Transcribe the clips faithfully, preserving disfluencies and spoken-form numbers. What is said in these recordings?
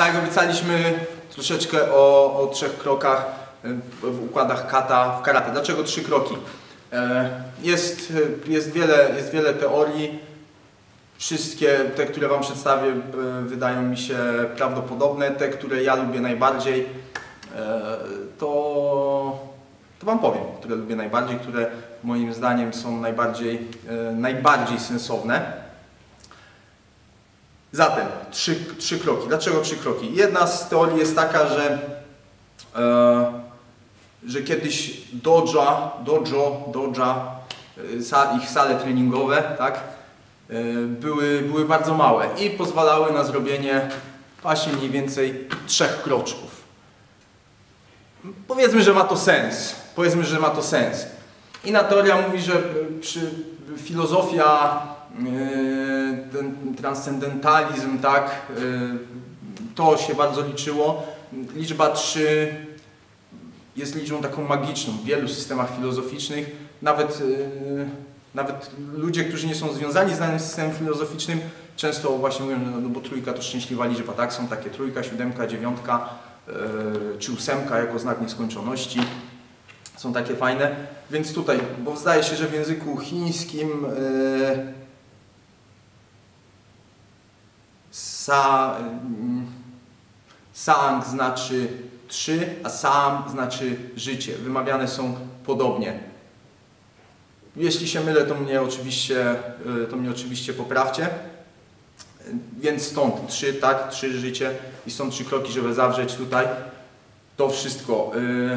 Tak jak obiecaliśmy troszeczkę o, o trzech krokach w układach kata w karate. Dlaczego trzy kroki? Jest, jest, wiele, jest wiele teorii. Wszystkie te, które Wam przedstawię, wydają mi się prawdopodobne. Te, które ja lubię najbardziej, to, to Wam powiem, które lubię najbardziej, które moim zdaniem są najbardziej, najbardziej sensowne. Zatem trzy, trzy kroki. Dlaczego trzy kroki? Jedna z teorii jest taka, że, e, że kiedyś doja, dojo, doja, ich sale treningowe, tak, e, były, były bardzo małe i pozwalały na zrobienie właśnie mniej więcej trzech kroczków. Powiedzmy, że ma to sens. Powiedzmy, że ma to sens. Inna teoria mówi, że przy, filozofia, ten transcendentalizm, tak, to się bardzo liczyło. Liczba trzy jest liczbą taką magiczną w wielu systemach filozoficznych. Nawet, nawet ludzie, którzy nie są związani z danym systemem filozoficznym, często właśnie mówią, no bo trójka to szczęśliwa liczba, tak? Są takie trójka, siódemka, dziewiątka czy ósemka jako znak nieskończoności. Są takie fajne. Więc tutaj, bo zdaje się, że w języku chińskim yy, sa, yy, sang znaczy trzy, a sam znaczy życie. Wymawiane są podobnie. Jeśli się mylę, to mnie oczywiście, yy, to mnie oczywiście poprawcie. Więc stąd trzy, tak, trzy życie i są trzy kroki, żeby zawrzeć tutaj to wszystko. Yy,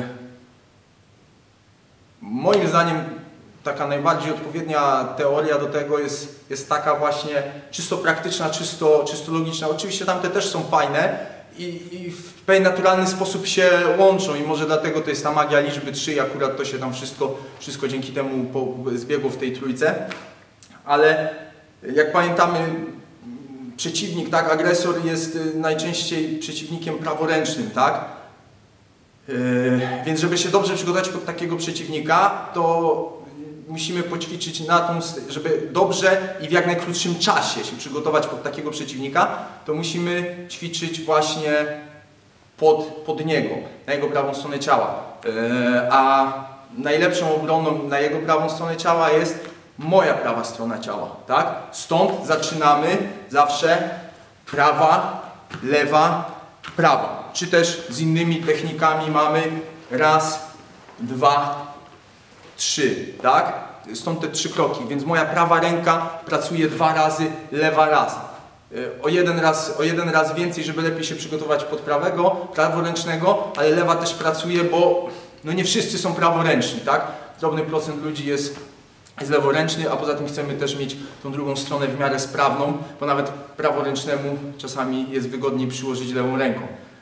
Moim zdaniem taka najbardziej odpowiednia teoria do tego jest, jest taka właśnie czysto praktyczna, czysto, czysto logiczna. Oczywiście tamte też są fajne i, i w pewien naturalny sposób się łączą i może dlatego to jest ta magia liczby trzy i akurat to się tam wszystko, wszystko dzięki temu zbiegło w tej trójce. Ale jak pamiętamy, przeciwnik, tak, agresor jest najczęściej przeciwnikiem praworęcznym, tak? Yy, więc żeby się dobrze przygotować pod takiego przeciwnika, to musimy poćwiczyć na tą, żeby dobrze i w jak najkrótszym czasie się przygotować pod takiego przeciwnika, to musimy ćwiczyć właśnie pod, pod niego, na jego prawą stronę ciała. Yy, a najlepszą obroną na jego prawą stronę ciała jest moja prawa strona ciała, tak? Stąd zaczynamy zawsze prawa, lewa, prawa. Czy też z innymi technikami mamy raz, dwa, trzy, tak? Stąd te trzy kroki, więc moja prawa ręka pracuje dwa razy, lewa raz. O jeden raz, o jeden raz więcej, żeby lepiej się przygotować pod prawego, praworęcznego, ale lewa też pracuje, bo no nie wszyscy są praworęczni, tak? Drobny procent ludzi jest, jest leworęczny, a poza tym chcemy też mieć tą drugą stronę w miarę sprawną, bo nawet praworęcznemu czasami jest wygodniej przyłożyć lewą ręką.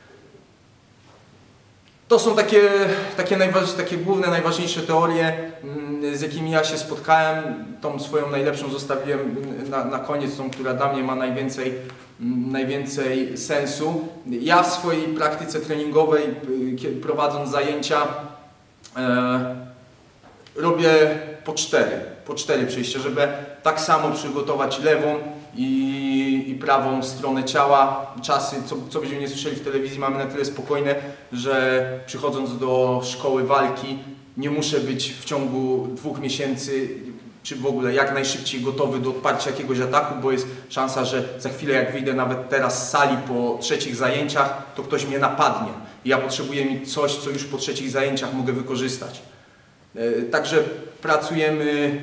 To są takie, takie, takie główne, najważniejsze teorie, z jakimi ja się spotkałem. Tą swoją najlepszą zostawiłem na, na koniec, tą, która dla mnie ma najwięcej, najwięcej sensu. Ja w swojej praktyce treningowej, prowadząc zajęcia, e, robię po cztery, po cztery przejścia, żeby tak samo przygotować lewą i, i prawą stronę ciała. Czasy, co, co byśmy nie słyszeli w telewizji, mamy na tyle spokojne, że przychodząc do szkoły walki nie muszę być w ciągu dwóch miesięcy czy w ogóle jak najszybciej gotowy do odparcia jakiegoś ataku, bo jest szansa, że za chwilę jak wyjdę nawet teraz z sali po trzecich zajęciach, to ktoś mnie napadnie i ja potrzebuję mieć coś, co już po trzecich zajęciach mogę wykorzystać. Także pracujemy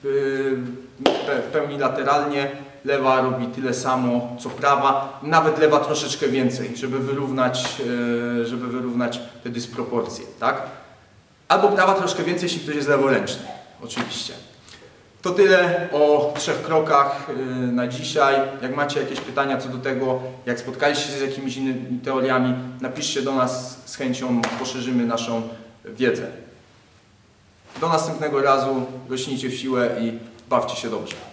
w pełni lateralnie. Lewa robi tyle samo co prawa, nawet lewa troszeczkę więcej, żeby wyrównać, żeby wyrównać te dysproporcje, tak? Albo prawa troszkę więcej, jeśli ktoś jest leworęczny, oczywiście. To tyle o trzech krokach na dzisiaj. Jak macie jakieś pytania co do tego, jak spotkaliście się z jakimiś innymi teoriami, napiszcie do nas, z chęcią poszerzymy naszą wiedzę. Do następnego razu, rośnijcie w siłę i bawcie się dobrze.